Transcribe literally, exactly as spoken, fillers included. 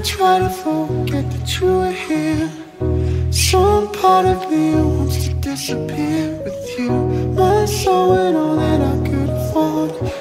try to forget that you were here. Some part of me wants to disappear with you. My soul and all that I could afford.